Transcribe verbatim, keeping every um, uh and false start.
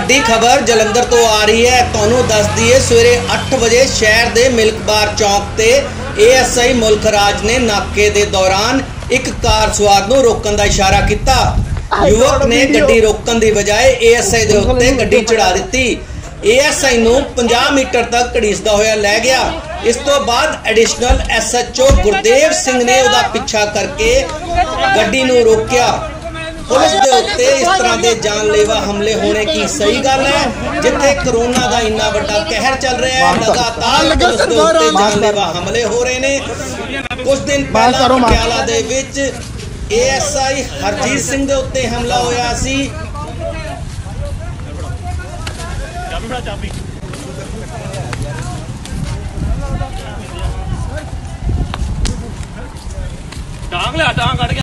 ਵੱਡੀ ਖਬਰ ਜਲੰਧਰ ਤੋਂ ਆ ਰਹੀ ਹੈ। ਤੁਹਾਨੂੰ ਦੱਸ ਦਈਏ ਸਵੇਰੇ ਅੱਠ ਵਜੇ ਸ਼ਹਿਰ ਦੇ ਮਿਲਕ ਬਾਰ ਚੌਂਕ ਤੇ ਏਐਸਆਈ ਮੁਲਕ ਰਾਜ ਨੇ ਨਾਕੇ ਦੇ ਦੌਰਾਨ ਇੱਕ ਕਾਰ ਸਵਾਰ ਨੂੰ ਰੋਕਣ ਦਾ ਇਸ਼ਾਰਾ ਕੀਤਾ। युवक ने गड्डी रोकने की बजाय एएसआई के उत्ते गड्डी चढ़ा दी। एएसआई नूं पचास मीटर तक घड़ीसदा होया लै गया। इस तो बाद एडिशनल एसएचओ गुरदेव सिंह ने उहदा पिछा करके गड्डी नूं रोकिया। पुलिस के उत्ते इस तरह के जानलेवा हमले होने की सही गल है, जिथे कोरोना का इन्ना बड़ा कहर चल रहा है। लगातार पुलिस के उत्ते जानलेवा हमले हो रहे ने। कुछ दिन पहला पटियाला दे विच एएसआई हरजीत सिंह के उत्ते हमला होया सी। टांग लिया टांग